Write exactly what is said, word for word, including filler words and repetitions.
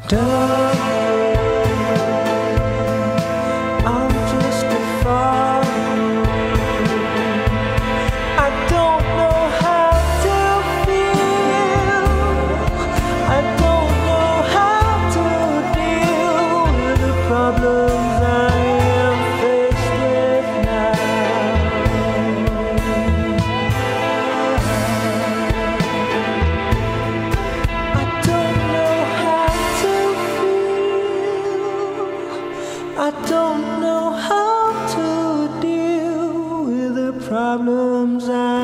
Darling, I'm just a father. I don't know how to feel. I don't know how to deal with the problems I am faced with now. I don't know how to feel. I don't know how to deal with the problems I